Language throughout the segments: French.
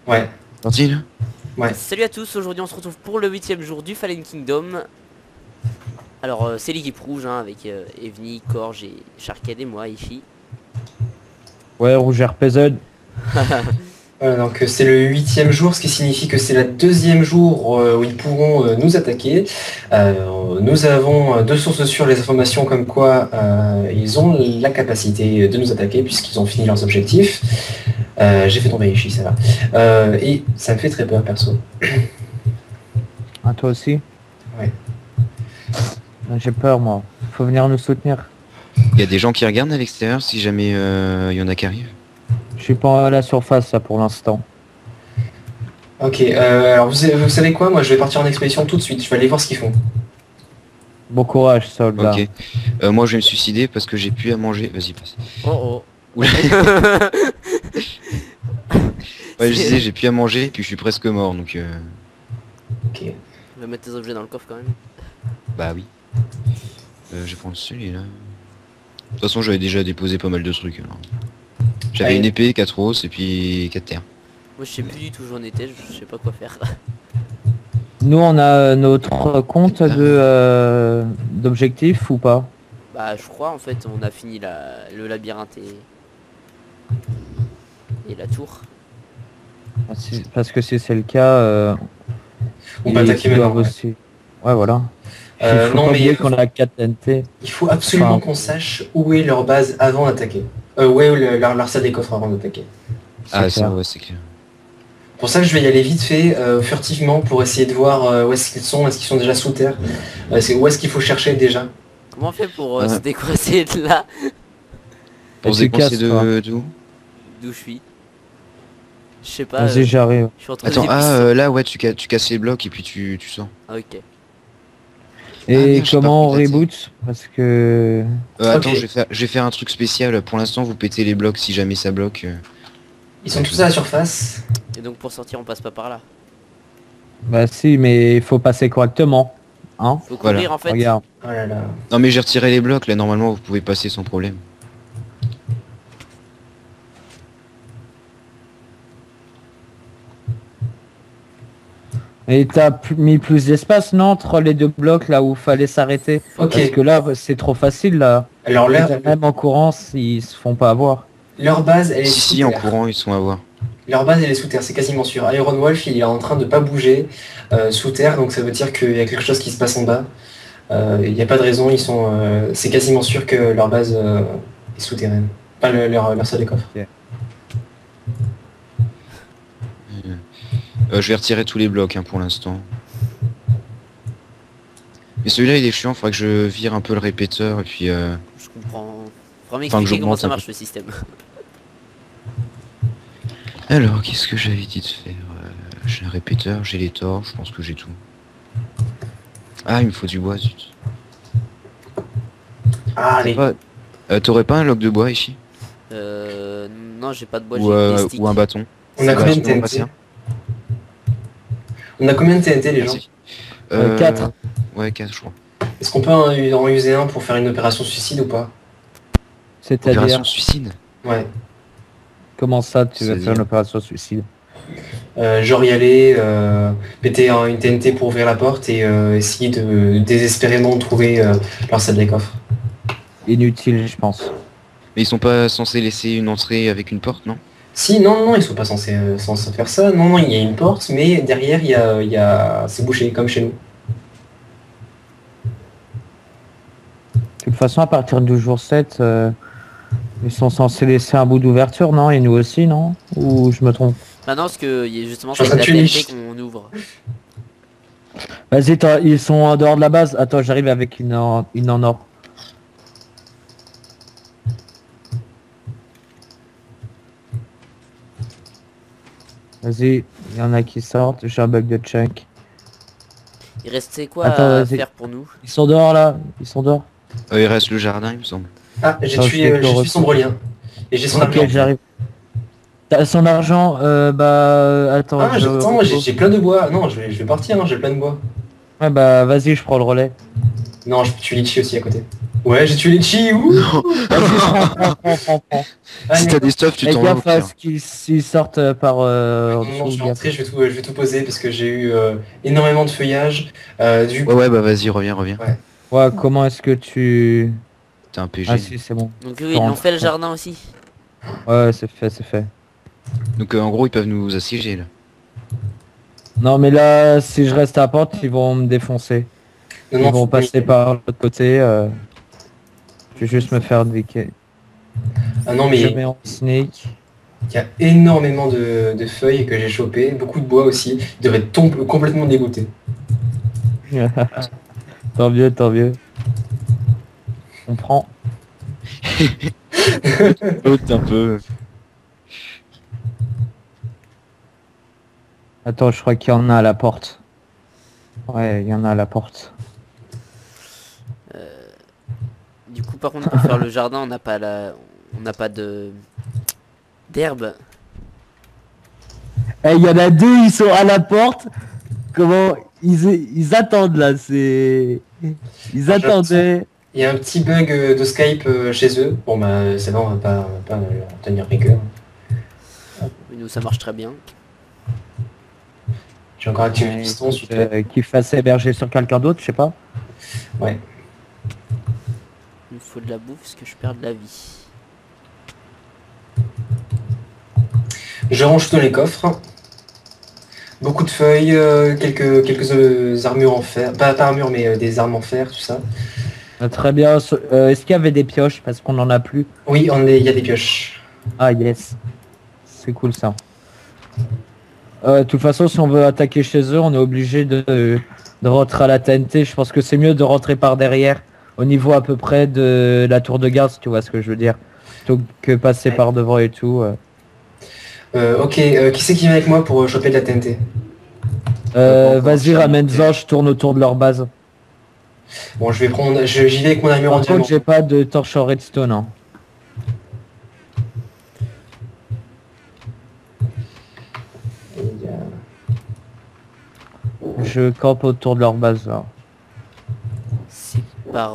Ouais, Sorti là? ouais. Salut à tous, aujourd'hui on se retrouve pour le 8ème jour du Fallen Kingdom. Alors c'est l'équipe rouge hein, avec Evni, Korge et Sharkhead et moi, Ishi. Ouais, rouge RPZ. Voilà, donc c'est le 8e jour, ce qui signifie que c'est la 2e jour où ils pourront nous attaquer. Nous avons de sources sûres les informations comme quoi ils ont la capacité de nous attaquer puisqu'ils ont fini leurs objectifs. J'ai fait tomber Ishi, ça va. Et ça me fait très peur perso. Ah, toi aussi? Ouais. J'ai peur, moi. Faut venir nous soutenir. Il y a des gens qui regardent à l'extérieur si jamais il y en a qui arrivent. Je suis pas à la surface, là, pour l'instant. Ok, alors vous savez quoi? Moi je vais partir en expédition tout de suite, je vais aller voir ce qu'ils font. Bon courage, soldat. Ok. Moi je vais me suicider parce que j'ai plus à manger. Vas-y, passe. Oh Oula. Ouais, je disais j'ai plus à manger et puis je suis presque mort donc Ok. On va mettre tes objets dans le coffre quand même. bah oui. Je vais prendre celui-là. De toute façon j'avais déjà déposé pas mal de trucs alors. J'avais Allez. une épée, 4 os et puis 4 terres. Moi je sais plus du tout où j'en étais, je sais pas quoi faire. Nous, on a notre compte d'objectif ou pas? Bah je crois en fait on a fini le labyrinthe et la tour. Parce que si c'est le cas, On peut attaquer ils doivent maintenant. Ouais. aussi. Ouais, voilà. Il faut Non pas mais oublier qu'on a 4 TNT. il faut absolument Enfin, qu'on sache où est leur base avant d'attaquer. Où est leur salle des coffres avant d'attaquer. Ah c'est ça clair. ouais c'est clair. Pour ça que je vais y aller vite fait, furtivement, pour essayer de voir où est-ce qu'ils sont déjà sous terre. Où est-ce qu'il faut chercher déjà. Comment on fait pour Ouais. se décoincer de là Pour se tu dépenser casses, toi. d'où? d'où je suis? Je sais pas, Vas-y, j'arrive. je suis entre Attends, des pistes. là ouais tu casses les blocs et puis tu sors. Ah, ok. Et merde, j'ai pas comment on pris la tête. reboot? Parce que... Attends, Ok. je vais faire un truc spécial. Pour l'instant, vous pétez les blocs si jamais ça bloque. Ils sont tous à la surface. Et donc pour sortir on passe pas par là. Bah si, mais il faut passer correctement. Hein? Faut courir Voilà. en fait. Regarde. Oh là là. Non mais j'ai retiré les blocs. Là, normalement, vous pouvez passer sans problème. Et t'as mis plus d'espace, non, entre les deux blocs, là où fallait s'arrêter? Ok. Parce que là, c'est trop facile, là. Alors Même en courant, ils se font pas avoir. leur base, elle est Si, sous si, en terre. courant, ils sont à voir. Leur base, elle est sous terre, c'est quasiment sûr. Iron Wolf, il est en train de pas bouger sous terre, donc ça veut dire qu'il y a quelque chose qui se passe en bas. Il n'y a pas de raison, c'est quasiment sûr que leur base est souterraine. Pas leur salle des coffres. Je vais retirer tous les blocs hein, pour l'instant. Mais celui-là, il est chiant. Faudrait que je vire un peu le répéteur et puis. Je comprends. Faudra Enfin, que m'expliquer comment j'augmente ça un marche le système. Alors, qu'est-ce que j'avais dit de faire J'ai un répéteur, j'ai les torches. Je pense que j'ai tout. Ah, il me faut du bois, zut. Ah, allez. T'aurais pas un log de bois ici Non j'ai pas de bois, ou, j'ai des sticks. ou un bâton. On a combien de Bah, sinon, on va TNT? faire. On a combien de TNT, les gens? Merci. 4. Ouais, 4 je crois. Est-ce qu'on peut en user un pour faire une opération suicide ou pas? C'est-à-dire, Opération suicide. Ouais. comment ça, tu vas C'est-à-dire faire une opération suicide? Genre y aller, péter une TNT pour ouvrir la porte et essayer de désespérément trouver leur salle des coffres. Inutile, je pense. Mais ils sont pas censés laisser une entrée avec une porte, non? Si, non, ils sont pas censés faire ça. Non, il y a une porte, mais derrière, c'est bouché, comme chez nous. De toute façon, à partir du jour 7, ils sont censés laisser un bout d'ouverture, non? Et nous aussi, non? Ou je me trompe? Bah non parce que justement Je suis c'est en avec train la de TNT tuer qu'on ouvre. Vas-y, ils sont en dehors de la base. Attends, j'arrive avec une en or. Vas-y, il y en a qui sortent. J'ai un bug de chunk. Il restait quoi Attends, à vas-y. faire pour nous? Ils sont dehors là. Ils sont dehors. Il reste le jardin, il me semble. Ah, j'ai Ok, tué correct. Sombrelien. Et j'ai son Ok, argent. j'arrive. T'as son argent. Bah, attends. Ah, je attends, j'ai repose. plein de bois. Non, je vais partir, hein, j'ai plein de bois. Ouais, bah, vas-y, je prends le relais. Non, je tue Litchi aussi à côté. Ouais, j'ai tué les chi, ouh. Vas-y, prends. Ah, Si t'as des stuffs, tu Et t'en vas au gaffe à pire. ce qu'ils sortent par en non, je dessous, vais gaffe. rentrer, je vais tout poser parce que j'ai eu énormément de feuillage. Du Ouais, bah vas-y, reviens. ouais. Ouais, comment est-ce que tu... T'es un Ah PG. si, c'est bon. Donc Tu eux, peux ils l'ont rentrer. fait le jardin aussi. Ouais, c'est fait, c'est fait. Donc en gros, ils peuvent nous assiéger là. Non, mais là, si je reste à la porte, ils vont me défoncer. Non, Ils non, vont faut pas y passer aller. par l'autre côté. Je vais juste me faire des... Ah non, Je mais mets en sneak. il y a énormément de feuilles que j'ai chopées, beaucoup de bois aussi. Ils devraient être complètement dégoûtés. Tant mieux, tant mieux. On prend. L'autre un peu. Attends, je crois qu'il y en a à la porte. Ouais, il y en a à la porte. Du coup, par contre, pour faire le jardin, on n'a pas on n'a pas de d'herbe. Eh, il y en a deux, ils sont à la porte. Comment ils attendent là, c'est... Ils Alors, j'ai attendaient. Il y a un petit bug de Skype chez eux. Bon bah c'est bon, on va pas leur tenir rigueur. Mais nous, ça marche très bien. J'ai encore activé le Ouais, piston suite. Ouais. Qu'il fasse héberger sur quelqu'un d'autre, je sais pas. Ouais. Il me faut de la bouffe parce que je perds de la vie. Je range tout dans les coffres. Beaucoup de feuilles, quelques armures en fer. Pas armures mais des armes en fer, tout ça. Ah, très bien. Est-ce qu'il y avait des pioches? Parce qu'on en a plus. Oui, il y a des pioches. Ah yes. C'est cool ça. De toute façon, si on veut attaquer chez eux, on est obligé de rentrer à la TNT. Je pense que c'est mieux de rentrer par derrière, au niveau à peu près de la tour de garde, si tu vois ce que je veux dire. Plutôt que passer Ouais. par devant et tout. Ok, qui c'est qui vient avec moi pour choper de la TNT? Vas-y, ramène-en, je tourne autour de leur base. Bon, je vais prendre, j'y vais avec mon armure en Par diamant. contre, j'ai pas de torche en redstone. Hein. Il y a- Je campe autour de leur base là. C'est par...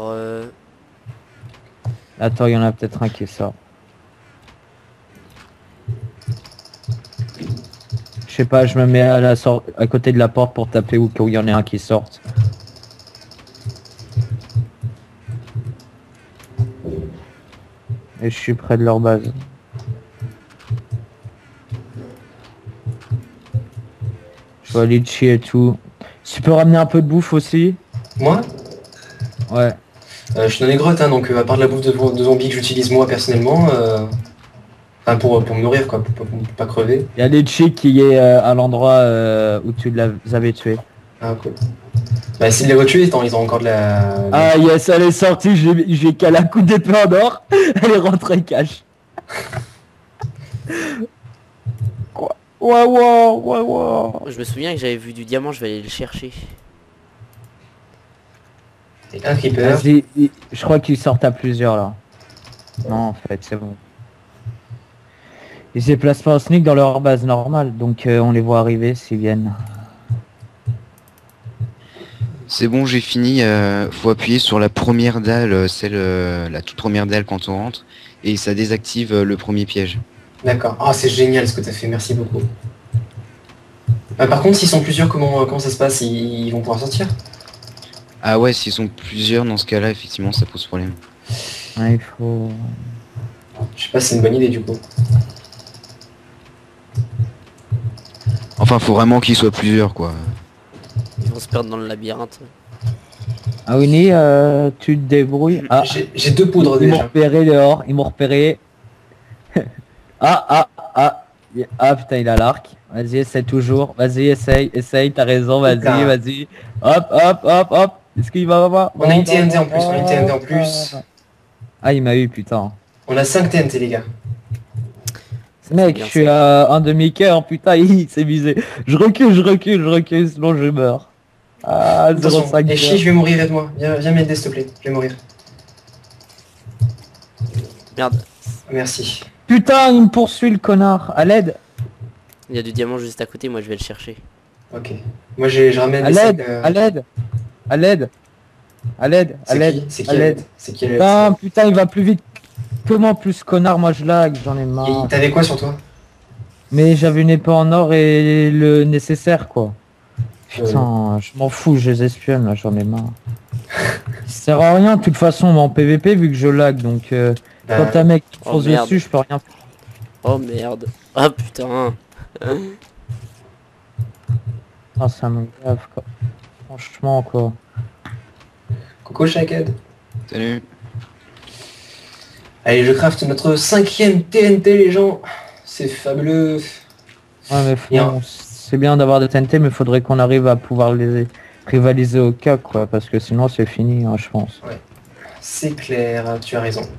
Attends, il y en a peut-être un qui sort. Je sais pas, je me mets à côté de la porte pour taper où il y en ait un qui sorte. Et je suis près de leur base. Je vais aller chier et tout. Tu peux ramener un peu de bouffe aussi? Moi? Ouais. Je suis dans les grottes, hein, donc à part de la bouffe de zombies que j'utilise moi personnellement, enfin pour me nourrir quoi, pour pas crever. Il y a des chicks qui est à l'endroit où tu les avais tués. Ah cool. Bah essayer de les retuer, ils ont encore de la... Ah yes, elle est sortie, j'ai calé un coup d'épée en or. Elle est rentrée cash. Quoi? Ouais. Je me souviens que j'avais vu du diamant, je vais aller le chercher. Et un creeper. Vas-y, je crois qu'ils sortent à plusieurs là. Non, en fait, c'est bon. Ils se déplacent pas en sneak dans leur base normale, donc on les voit arriver s'ils viennent. C'est bon, j'ai fini. Faut appuyer sur la première dalle, la toute première dalle quand on rentre, et ça désactive le premier piège. D'accord. Ah c'est génial ce que t'as fait, merci beaucoup. Par contre s'ils sont plusieurs, comment ça se passe? Ils vont pouvoir sortir? Ah ouais, s'ils sont plusieurs, dans ce cas-là, effectivement, ça pose problème. Ouais, il faut... Je sais pas si c'est une bonne idée du coup. Enfin, faut vraiment qu'ils soient plusieurs, quoi. Ils vont se perdre dans le labyrinthe. Ah Winnie, tu te débrouilles. Ah, J'ai 2 poudres ils m'ont déjà. repéré dehors, ils m'ont repéré. Ah putain, il a l'arc. Vas-y, essaie toujours. Vas-y, essaye, t'as raison, Putain. vas-y. Hop. Est-ce qu'il va voir? On a une TNT en plus, on a une TNT en plus. Ah, il m'a eu, putain. On a 5 TNT les gars. Ça, Mec, c'est je suis bien, à un demi-cœur, putain, il s'est visé. Je recule, sinon je meurs. Ah, Attention, 0,5 et chi, je vais mourir, aide-moi. Viens m'aider s'il te plaît, je vais mourir. ça. Merde, Merci. Putain, il me poursuit le connard. À l'aide. il y a du diamant juste à côté, moi je vais le chercher. Ok. Moi je ramène À des l'aide. sacs, À l'aide. À l'aide, à C'est l'aide, qui? C'est qui à l'aide. C'est qui à l'aide? Putain, putain, il va plus vite. Comment plus connard, moi je lag, j'en ai marre. T'avais quoi sur toi? Mais j'avais une épée en or et le nécessaire quoi. Euh, Putain, je m'en fous, je les espionne là, j'en ai marre. Ça sert à rien de toute façon en PVP vu que je lag donc bah, quand un mec qui Oh, fonce merde. dessus je peux rien faire. Oh merde. Ah putain. Ah ça me gave quoi. Franchement quoi. Coucou Shaked. Salut. Allez, je craft notre 5e TNT, les gens. C'est fabuleux. Ouais mais Bien. c'est bien d'avoir des TNT mais faudrait qu'on arrive à pouvoir les rivaliser au cas quoi parce que sinon c'est fini hein, je pense. C'est clair, tu as raison.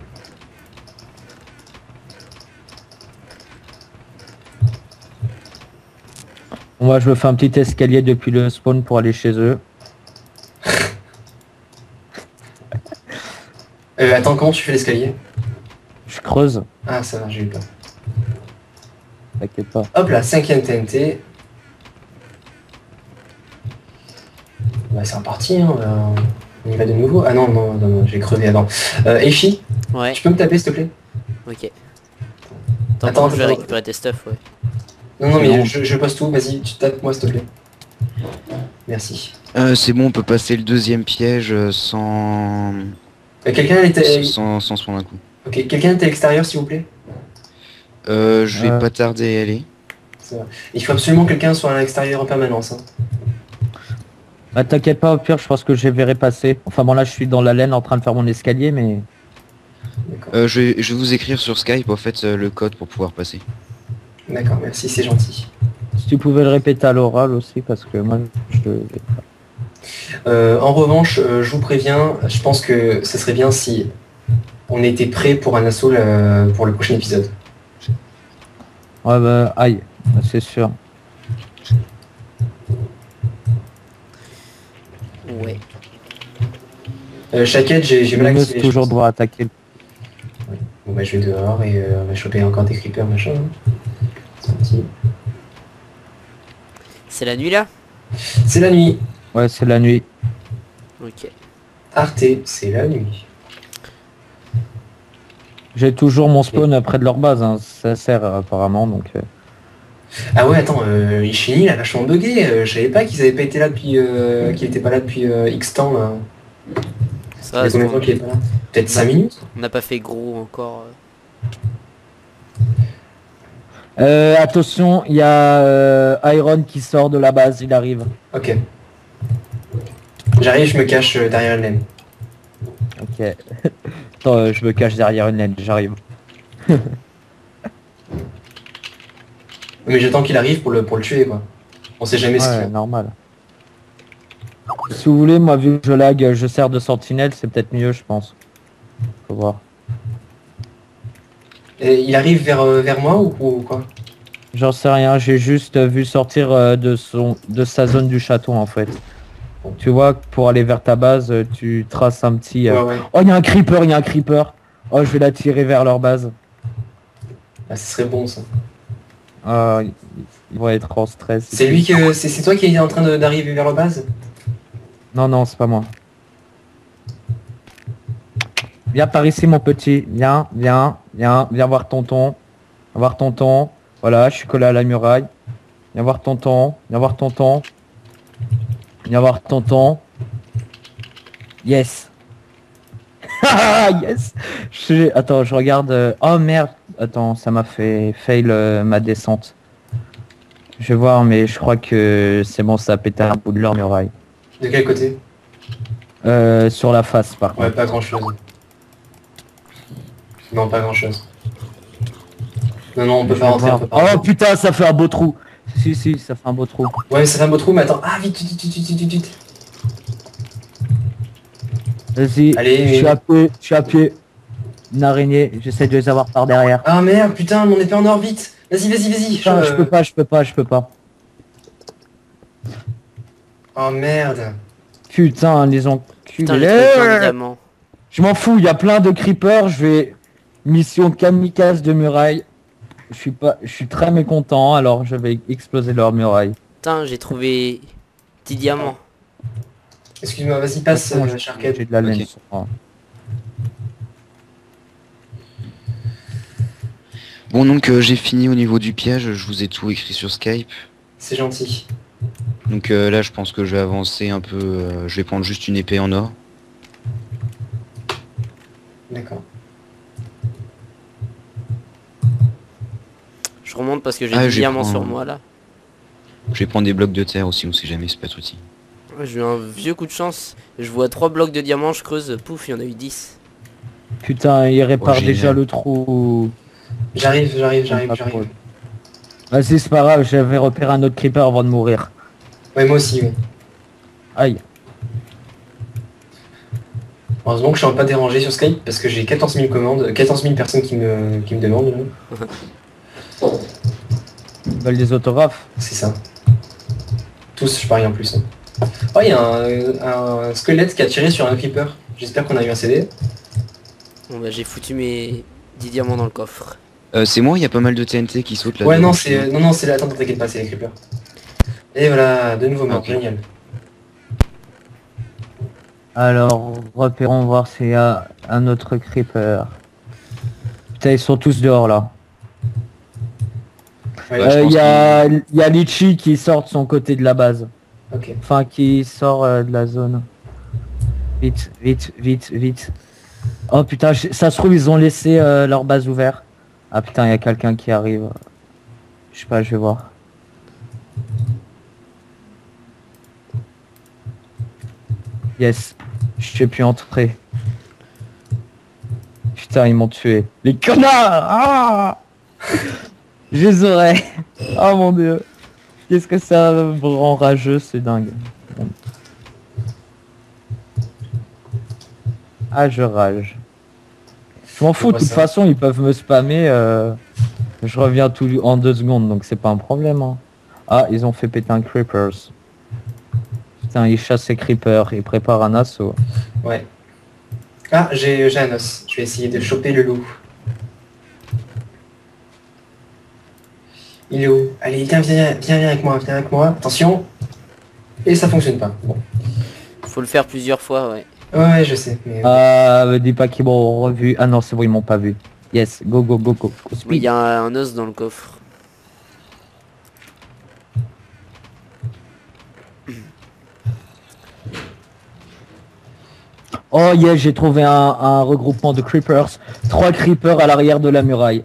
Moi je me fais un petit escalier depuis le spawn pour aller chez eux. Attends, comment tu fais l'escalier? Je creuse, Ah, ça va, j'ai eu peur. t'inquiète pas. Hop là, 5e TNT. Bah, c'est reparti, hein. On y va de nouveau. Ah non, non, non, non, j'ai crevé avant. Eishi, Ouais, tu peux me taper s'il te plaît? ok. Attends, Je vais attends. récupérer tes stuff, ouais. Non, non, C'est mais bon. je pose tout. Vas-y, tu tapes moi s'il te plaît. Merci. C'est bon, on peut passer le deuxième piège sans... Quelqu'un était... sans se prendre un coup. Ok, quelqu'un est à l'extérieur s'il vous plaît? Je vais pas tarder à aller. Ça va. Il faut absolument que quelqu'un soit à l'extérieur en permanence. Hein. Bah t'inquiète pas, au pire je pense que je les verrai passer. Enfin bon là je suis dans la laine en train de faire mon escalier mais... D'accord. Je vais vous écrire sur Skype en fait le code pour pouvoir passer. D'accord, merci, c'est gentil. Si tu pouvais le répéter à l'oral aussi parce que moi je... En revanche, je vous préviens, je pense que ce serait bien si on était prêt pour un assaut pour le prochain épisode. Ouais bah aïe, c'est sûr. Ouais. Shaked, j'ai Je mal me activé. toujours devoir attaquer. Bon bah je vais dehors et on va choper encore des creepers machin. C'est parti. C'est la nuit là? C'est la nuit. Ouais c'est la nuit. Ok. Arte, c'est la nuit. J'ai toujours mon spawn près de leur base, hein. Ça sert apparemment donc... Ah ouais, attends, Ishini il a vachement bugué. Je savais pas qu'ils avaient pas été là depuis... qu'il était pas là depuis X temps là. Ça Ça va, fait combien de c'est temps qu'il est pas là? Peut-être 5 minutes? on n'a pas fait gros encore. Attention, il y a Iron qui sort de la base, il arrive. Ok. J'arrive, je me cache derrière une laine. Ok. Attends, je me cache derrière une laine, j'arrive. Mais j'attends qu'il arrive pour le tuer quoi. On sait jamais ce qu'il Ouais, a. normal. Si vous voulez, moi vu que je lag, je sers de sentinelle, c'est peut-être mieux je pense. Faut voir. Et il arrive vers moi ou quoi? J'en sais rien, j'ai juste vu sortir de sa zone du château en fait. Tu vois, pour aller vers ta base, tu traces un petit... Ouais, ouais. Oh, il y a un creeper, il y a un creeper. Oh, je vais la tirer vers leur base. Ah, ce serait bon ça. Ah, ils vont être en stress. C'est lui que c'est toi qui est en train d'arriver vers la base? Non, non, c'est pas moi. Viens par ici, mon petit. Viens, viens, viens, viens voir tonton. Viens voir tonton. Voilà, je suis collé à la muraille. Viens voir tonton. Viens voir tonton. Viens voir tonton. Yes. Yes. Attends, je regarde. Oh merde. Attends, ça m'a fait fail ma descente. Je vais voir, mais je crois que c'est bon, ça a pété un bout de leur muraille. De quel côté? Sur la face, par contre. Ouais, pas grand chose. Non, pas grand chose. Non, non, on peut Je pas vais rentrer, on voir. peut pas Oh rentrer. putain, ça fait un beau trou. Si, si, ça fait un beau trou. Ouais, mais ça fait un beau trou, mais attends. Ah, vite, vite, vite, vite, vite, vite. Vas-y, Allez, je suis à pied, je suis à pied. Une araignée, j'essaie de les avoir par derrière. Ah merde, putain, mon épée en or, vite. Vas-y, vas-y, vas-y. Putain, je peux pas, je peux pas, je peux pas. Oh merde. Putain, les enculés. Putain, j'ai trouvé plein de diamants. Je m'en fous, il y a plein de creepers, je vais... Mission kamikaze de muraille. Je suis très mécontent, alors je vais exploser leur muraille. Putain, j'ai trouvé 10 diamants. Excuse-moi, vas-y, passe, Sharkhead. J'ai de la laine Ok. sur moi. Bon, donc j'ai fini au niveau du piège, je vous ai tout écrit sur Skype. C'est gentil. Donc là, je pense que je vais avancer un peu. Je vais prendre juste une épée en or. D'accord. Je remonte parce que j'ai Ah, des j'ai diamants pris sur un- moi là. Je vais prendre des blocs de terre aussi, on sait jamais, c'est pas de souci. Ouais, j'ai eu un vieux coup de chance. Je vois 3 blocs de diamants, je creuse, pouf, il y en a eu 10. Putain, il répare génial. déjà le trou. J'arrive. Vas-y, c'est pas grave, j'avais repéré un autre creeper avant de mourir. Ouais, moi aussi, oui. Aïe. Heureusement que je suis pas dérangé sur Skype parce que j'ai 14 000 commandes, 14 000 personnes qui me demandent. Là. Ils veulent des autographes. C'est ça. Tous, je parie en plus. Hein. Oh, il y a un squelette qui a tiré sur un creeper. J'espère qu'on a eu un CD. Bon bah j'ai foutu mes 10 diamants dans le coffre. C'est moi, il y a pas mal de TNT qui sautent là. Ouais, non, c'est là. Attends, t'inquiète pas, c'est les creepers. Et voilà, de nouveau mort, Ok. génial. Alors, repérons voir s'il y a un autre creeper. Putain, ils sont tous dehors là. Ouais, Ouais, je Il pense y a Litchi qui sort de son côté de la base. Ok. Enfin, qui sort de la zone. Vite, vite, vite, vite. Oh putain, ça se trouve, ils ont laissé leur base ouverte. Ah putain, il y a quelqu'un qui arrive. Je sais pas, je vais voir. Yes, je sais plus entrer. Putain, ils m'ont tué. Les connards. Ah je les aurais. Oh mon dieu. Qu'est-ce que ça me rend rageux, c'est dingue. Ah, je rage. Je m'en fous, de vois toute ça. façon, ils peuvent me spammer. Je reviens tout en 2 secondes, donc c'est pas un problème. Hein. Ah, ils ont fait péter un creepers. Putain, ils chassent ces creepers, ils préparent un assaut. Ouais. Ah, j'ai un os. Je vais essayer de choper le loup. Il est où? Allez, viens avec moi, viens avec moi. Attention. Et ça fonctionne pas. Bon. Faut le faire plusieurs fois, ouais. Ouais, je sais. Mais... Ah, me dis pas qu'ils m'ont revu. Ah non, c'est bon, ils m'ont pas vu. Yes, go, go, go, go. Go Mais il speed. y a un os dans le coffre. Oh yeah, j'ai trouvé un regroupement de creepers. 3 creepers à l'arrière de la muraille.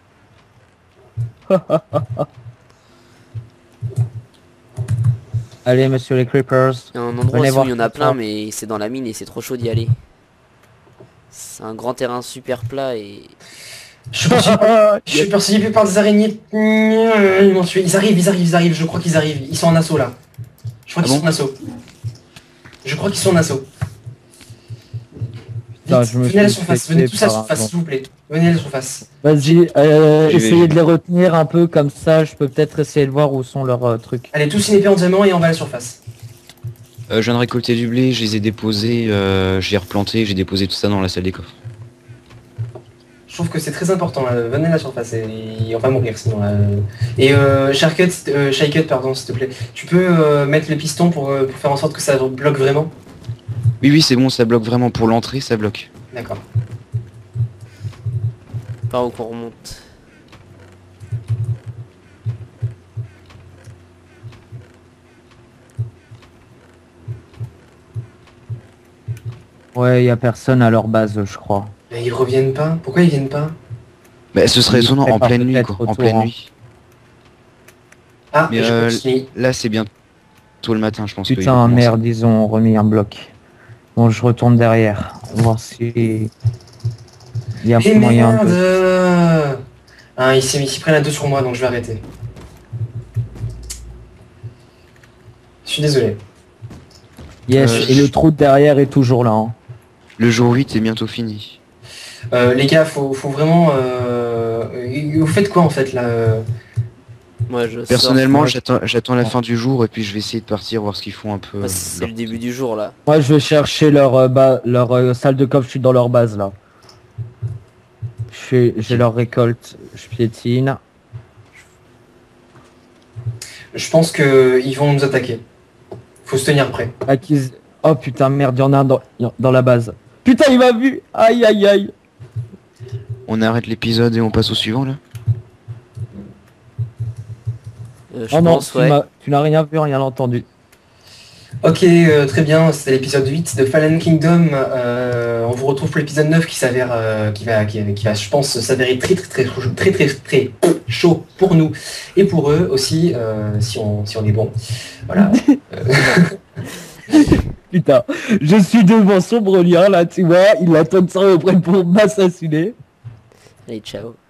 Allez, monsieur les creepers. Il y a un endroit Venez aussi où voir il y en a tout plein, ça. mais c'est dans la mine et c'est trop chaud d'y aller. C'est un grand terrain super plat et... Je suis poursuivi par des araignées. Ils m'ont tué. Ils arrivent. Je crois qu'ils arrivent. Ils sont en assaut là. Je crois Ah qu'ils bon sont en assaut. Je crois qu'ils sont en assaut. Putain, Vite, je me venez à la suis surface. fait Venez tous à la par un surface, vent. s'il vous plaît. Venez à la surface. Vas-y, J'y vais. essayez de les retenir un peu comme ça. Je peux peut-être essayer de voir où sont leurs trucs. Allez, tous une épée en diamant et on va à la surface. Je viens de récolter du blé, je les ai déposés, j'ai replanté, j'ai déposé tout ça dans la salle des coffres. Je trouve que c'est très important là. Venez à la surface et on va mourir sinon là. Et Shaket, pardon, s'il te plaît. Tu peux mettre le piston pour faire en sorte que ça bloque vraiment? Oui, oui, c'est bon, ça bloque vraiment pour l'entrée, ça bloque. D'accord. Par où qu'on remonte. Ouais, y a personne à leur base, je crois. Mais ils reviennent pas? Pourquoi ils viennent pas? Bah, ce serait Ils étonnant en préparent pleine nuit, peut-être quoi, en autour, pleine hein. nuit. Ah, Mais je continue. là, c'est bientôt le matin, je pense. qu'ils Putain, vont commencer. merde, ils ont remis un bloc. Bon, je retourne derrière. Voir si... Il y a Et moyen merde de... Hein, ils s'y prennent à deux sur moi, donc je vais arrêter. Je suis désolé. Yes, et le trou de derrière est toujours là. Hein. Le jour 8 est bientôt fini. Les gars, faut vraiment... Vous faites quoi en fait là Moi je Personnellement, sors, j'attends la fin du jour et puis je vais essayer de partir voir ce qu'ils font un peu. c'est le début du jour là. Moi, je vais chercher leur, salle de coffre. Je suis dans leur base, là. J'ai leur récolte. Je piétine. Je pense que ils vont nous attaquer. Faut se tenir prêt. Oh putain, merde, il y en a un dans la base. Putain, il m'a vu. Aïe, aïe, aïe. On arrête l'épisode et on passe au suivant là. Je Oh non, pense, ouais. tu n'as rien vu, rien entendu. Ok, très bien, c'était l'épisode 8 de Fallen Kingdom. On vous retrouve pour l'épisode 9 qui s'avère, qui va, je pense, s'avérer très chaud pour nous et pour eux aussi, si on est bon. Voilà. Putain, je suis devant son brolier là, tu vois, il attend de ça auprès pour m'assassiner. Allez, ciao.